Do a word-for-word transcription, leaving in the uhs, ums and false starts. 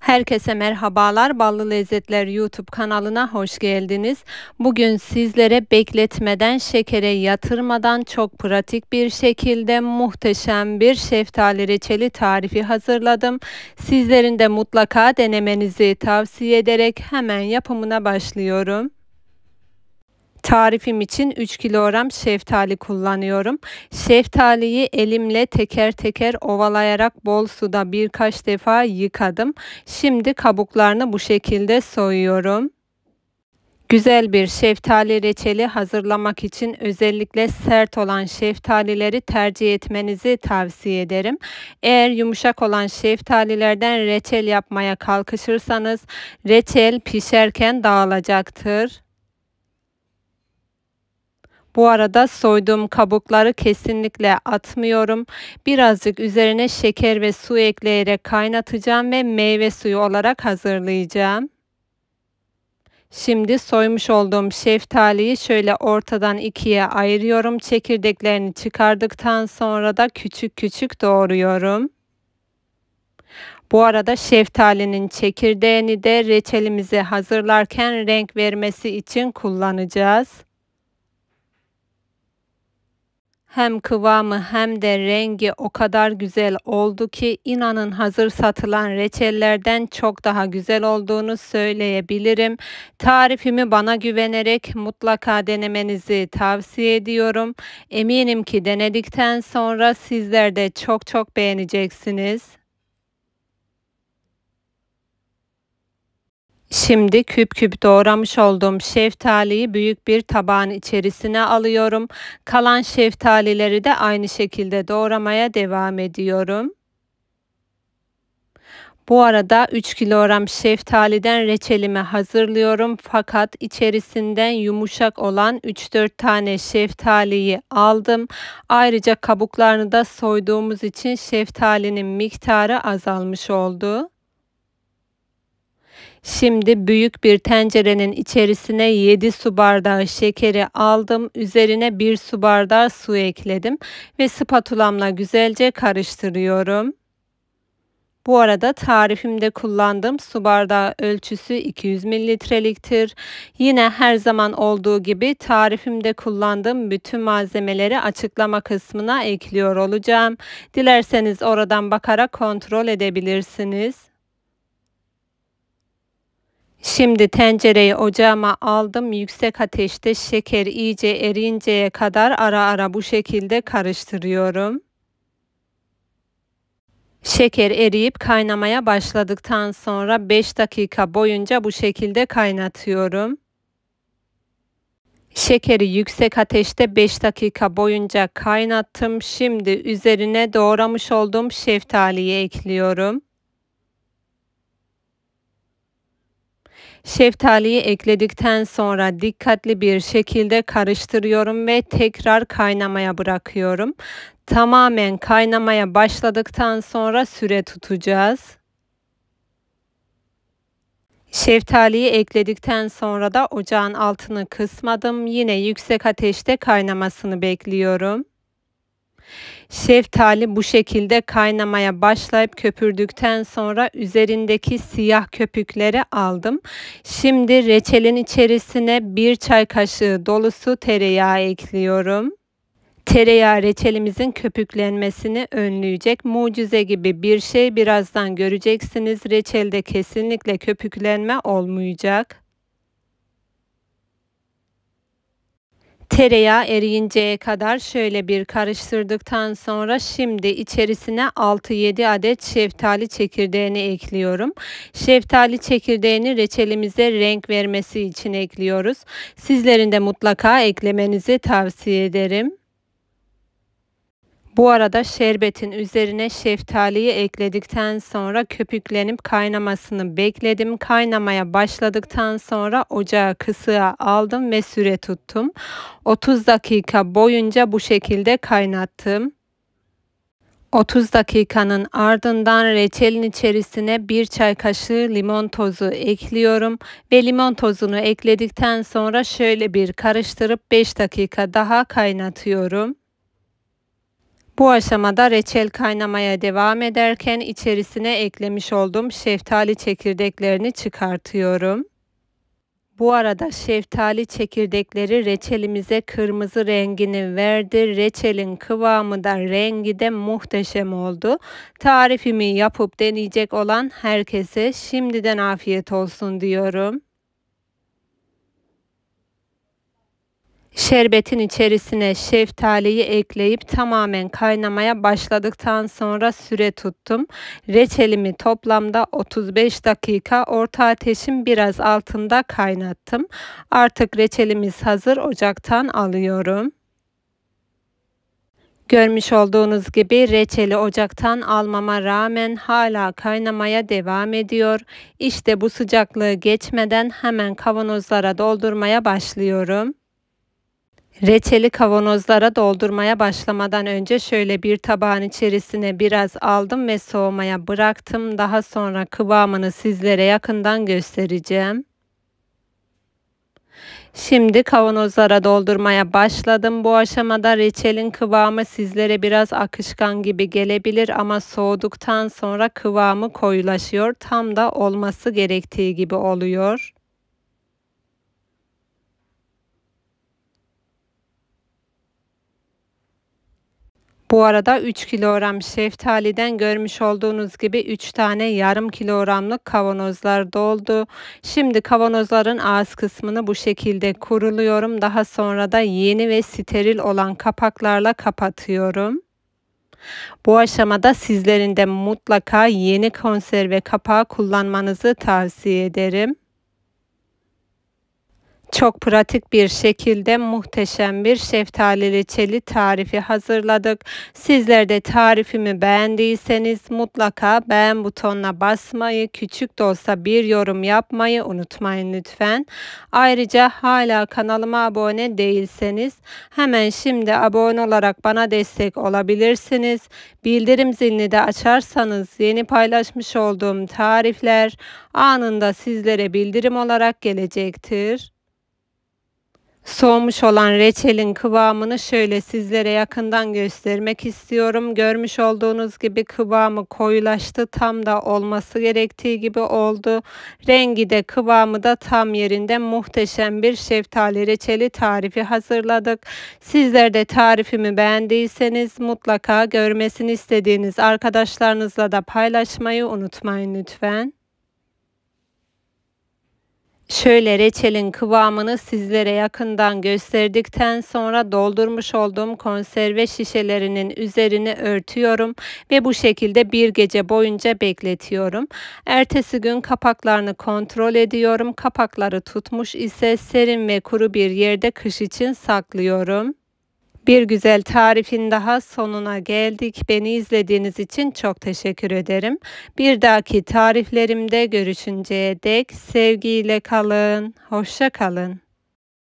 Herkese merhabalar. Ballı Lezzetler YouTube kanalına hoş geldiniz. Bugün sizlere bekletmeden, şekere yatırmadan çok pratik bir şekilde muhteşem bir şeftali reçeli tarifi hazırladım. Sizlerin de mutlaka denemenizi tavsiye ederek hemen yapımına başlıyorum. Tarifim için üç kilogram şeftali kullanıyorum. Şeftaliyi elimle teker teker ovalayarak bol suda birkaç defa yıkadım. Şimdi kabuklarını bu şekilde soyuyorum. Güzel bir şeftali reçeli hazırlamak için özellikle sert olan şeftalileri tercih etmenizi tavsiye ederim. Eğer yumuşak olan şeftalilerden reçel yapmaya kalkışırsanız reçel pişerken dağılacaktır. Bu arada soyduğum kabukları kesinlikle atmıyorum. Birazcık üzerine şeker ve su ekleyerek kaynatacağım ve meyve suyu olarak hazırlayacağım. Şimdi soymuş olduğum şeftaliyi şöyle ortadan ikiye ayırıyorum. Çekirdeklerini çıkardıktan sonra da küçük küçük doğruyorum. Bu arada şeftalinin çekirdeğini de reçelimizi hazırlarken renk vermesi için kullanacağız. Hem kıvamı hem de rengi o kadar güzel oldu ki inanın hazır satılan reçellerden çok daha güzel olduğunu söyleyebilirim. Tarifimi bana güvenerek mutlaka denemenizi tavsiye ediyorum. Eminim ki denedikten sonra sizler de çok çok beğeneceksiniz. Şimdi küp küp doğramış olduğum şeftaliyi büyük bir tabağın içerisine alıyorum. Kalan şeftalileri de aynı şekilde doğramaya devam ediyorum. Bu arada üç kilogram şeftaliden reçelimi hazırlıyorum. Fakat içerisinden yumuşak olan üç dört tane şeftaliyi aldım. Ayrıca kabuklarını da soyduğumuz için şeftalinin miktarı azalmış oldu. Şimdi büyük bir tencerenin içerisine yedi su bardağı şekeri aldım. Üzerine bir su bardağı su ekledim ve spatulamla güzelce karıştırıyorum. Bu arada tarifimde kullandığım su bardağı ölçüsü iki yüz mililitreliktir. Yine her zaman olduğu gibi tarifimde kullandığım bütün malzemeleri açıklama kısmına ekliyor olacağım. Dilerseniz oradan bakarak kontrol edebilirsiniz. Şimdi tencereyi ocağıma aldım. Yüksek ateşte şeker iyice eriyinceye kadar ara ara bu şekilde karıştırıyorum. Şeker eriyip kaynamaya başladıktan sonra beş dakika boyunca bu şekilde kaynatıyorum. Şekeri yüksek ateşte beş dakika boyunca kaynattım. Şimdi üzerine doğramış olduğum şeftaliyi ekliyorum. Şeftaliyi ekledikten sonra dikkatli bir şekilde karıştırıyorum ve tekrar kaynamaya bırakıyorum. Tamamen kaynamaya başladıktan sonra süre tutacağız. Şeftaliyi ekledikten sonra da ocağın altını kısmadım. Yine yüksek ateşte kaynamasını bekliyorum. Şeftali bu şekilde kaynamaya başlayıp köpürdükten sonra üzerindeki siyah köpükleri aldım. Şimdi reçelin içerisine bir çay kaşığı dolusu tereyağı ekliyorum. Tereyağı reçelimizin köpüklenmesini önleyecek mucize gibi bir şey, birazdan göreceksiniz. Reçelde kesinlikle köpüklenme olmayacak. Tereyağı eriyinceye kadar şöyle bir karıştırdıktan sonra şimdi içerisine altı yedi adet şeftali çekirdeğini ekliyorum. Şeftali çekirdeğini reçelimize renk vermesi için ekliyoruz. Sizlerin de mutlaka eklemenizi tavsiye ederim. Bu arada şerbetin üzerine şeftaliyi ekledikten sonra köpüklenip kaynamasını bekledim. Kaynamaya başladıktan sonra ocağı kısığa aldım ve süre tuttum. otuz dakika boyunca bu şekilde kaynattım. otuz dakikanın ardından reçelin içerisine bir çay kaşığı limon tozu ekliyorum ve limon tozunu ekledikten sonra şöyle bir karıştırıp beş dakika daha kaynatıyorum. Bu aşamada reçel kaynamaya devam ederken içerisine eklemiş olduğum şeftali çekirdeklerini çıkartıyorum. Bu arada şeftali çekirdekleri reçelimize kırmızı rengini verdi. Reçelin kıvamı da rengi de muhteşem oldu. Tarifimi yapıp deneyecek olan herkese şimdiden afiyet olsun diyorum. Şerbetin içerisine şeftaliyi ekleyip tamamen kaynamaya başladıktan sonra süre tuttum. Reçelimi toplamda otuz beş dakika orta ateşin biraz altında kaynattım. Artık reçelimiz hazır, ocaktan alıyorum. Görmüş olduğunuz gibi reçeli ocaktan almama rağmen hala kaynamaya devam ediyor. İşte bu sıcaklığı geçmeden hemen kavanozlara doldurmaya başlıyorum. Reçeli kavanozlara doldurmaya başlamadan önce şöyle bir tabağın içerisine biraz aldım ve soğumaya bıraktım. Daha sonra kıvamını sizlere yakından göstereceğim. Şimdi kavanozlara doldurmaya başladım. Bu aşamada reçelin kıvamı sizlere biraz akışkan gibi gelebilir ama soğuduktan sonra kıvamı koyulaşıyor. Tam da olması gerektiği gibi oluyor. Bu arada üç kilogram şeftaliden görmüş olduğunuz gibi üç tane yarım kilogramlık kavanozlar doldu. Şimdi kavanozların ağız kısmını bu şekilde kuruluyorum. Daha sonra da yeni ve steril olan kapaklarla kapatıyorum. Bu aşamada sizlerin de mutlaka yeni konserve kapağı kullanmanızı tavsiye ederim. Çok pratik bir şekilde muhteşem bir şeftali reçeli tarifi hazırladık. Sizler de tarifimi beğendiyseniz mutlaka beğen butonuna basmayı, küçük de olsa bir yorum yapmayı unutmayın lütfen. Ayrıca hala kanalıma abone değilseniz hemen şimdi abone olarak bana destek olabilirsiniz. Bildirim zilini de açarsanız yeni paylaşmış olduğum tarifler anında sizlere bildirim olarak gelecektir. Soğumuş olan reçelin kıvamını şöyle sizlere yakından göstermek istiyorum. Görmüş olduğunuz gibi kıvamı koyulaştı. Tam da olması gerektiği gibi oldu. Rengi de kıvamı da tam yerinde muhteşem bir şeftali reçeli tarifi hazırladık. Sizler de tarifimi beğendiyseniz mutlaka görmesini istediğiniz arkadaşlarınızla da paylaşmayı unutmayın lütfen. Şöyle reçelin kıvamını sizlere yakından gösterdikten sonra doldurmuş olduğum konserve şişelerinin üzerini örtüyorum ve bu şekilde bir gece boyunca bekletiyorum. Ertesi gün kapaklarını kontrol ediyorum. Kapakları tutmuş ise serin ve kuru bir yerde kış için saklıyorum. Bir güzel tarifin daha sonuna geldik. Beni izlediğiniz için çok teşekkür ederim. Bir dahaki tariflerimde görüşünceye dek sevgiyle kalın, hoşça kalın.